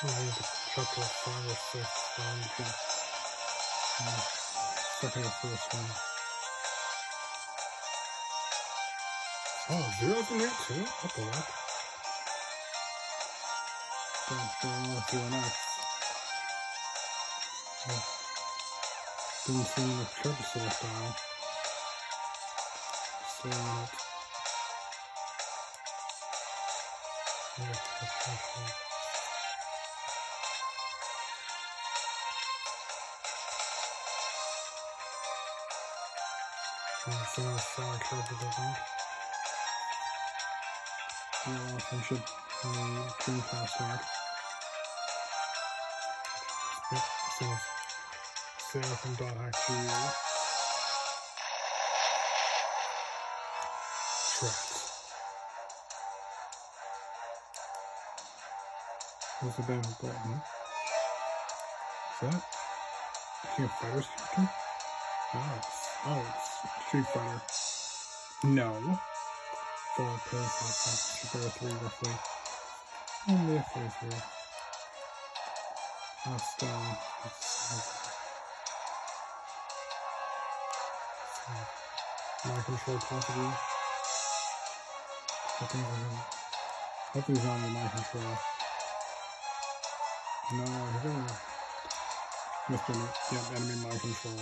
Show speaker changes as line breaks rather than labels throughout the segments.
I need to drop to 5 or 6 on the jump. Second or first one. Oh, zeros in there too? What the heck? Don't do an X. Didn't see any trip select down. Stay on it. See how far curve it doesn't. Yeah, I should dream past that. Yep, so Seraphim.actually tracks. What's the band button? Is that King of Fighters character? It's Street Fighter. No. 4 pins, Street Fighter 3 roughly. Only a 3. Stone. My control possibly. Hope he's on my control. No, he's on Mr. Enemy my control.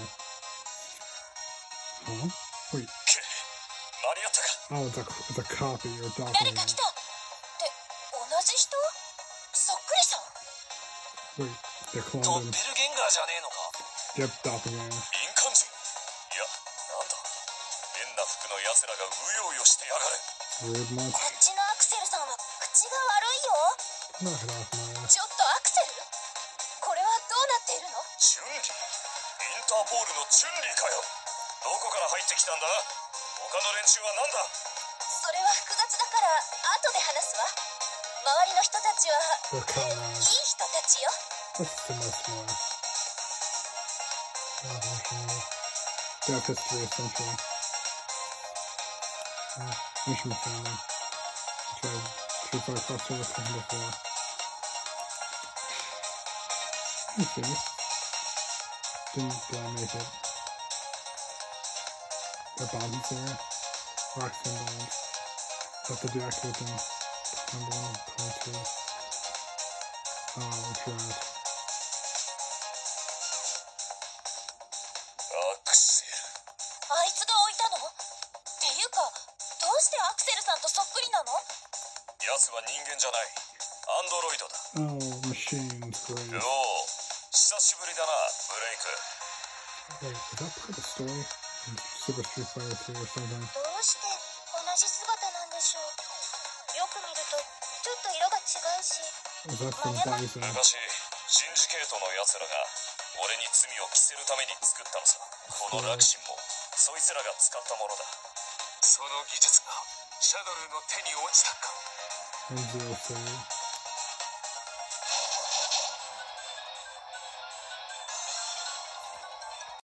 Huh? Wait. Oh, it's a copy or document. Wait, they're cloned him. Yep, doppelganger. Rude much. Knock it off, Maya.
ちょっとアクセル？これはどうなっているの？チュンリー？インターポールのチュンリーかよ。どこから入ってきたんだ？他の連中は何だ？それは複雑だから後で話すわ。周りの人たちは、いい人たちよ。
What's the most more? Death history essentially. Mission family. Tried Street Fighter crossover from before. Let's see. Didn't make it. Got bombs there. Rocks and bombs. Have to deactivate them. Number 1, 22. Oh, trash.
Axel. あいつが置いたの？っていうか、どうしてアクセルさんとそっくりなの？奴は人間じゃない。アンドロイドだ。
Oh, machines, great.
おお、久しぶりだな、ブレイク。
Wait, is that part of the story? Super Street Fighter 3 or something?
どうして同じ姿なんでしょう。よく見ると、ちょっと色が違うし。
Was that from Bison?
昔、シンジケートの奴らが俺に罪を着せるために作ったのさ。このラクシンもそいつらが使ったものだ。その技術がシャドルの手に落ちたか。
And Zero Save.